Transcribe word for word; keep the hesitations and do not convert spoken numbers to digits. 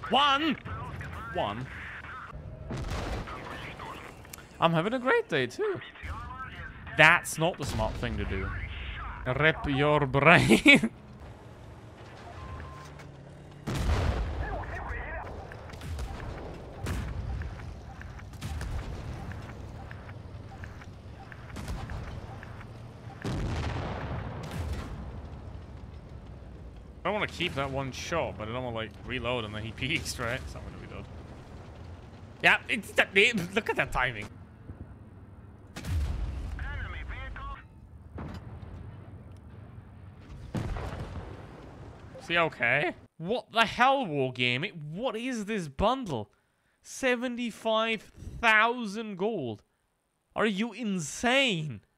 One! One. I'm having a great day, too. That's not the smart thing to do. Rip your brain. I don't want to keep that one shot, but I don't want to, like, reload and then he peeks, right? That's not going to be done. Yeah, it's that. Look at that timing. Is he okay? What the hell, war game? It, what is this bundle? seventy-five thousand gold. Are you insane?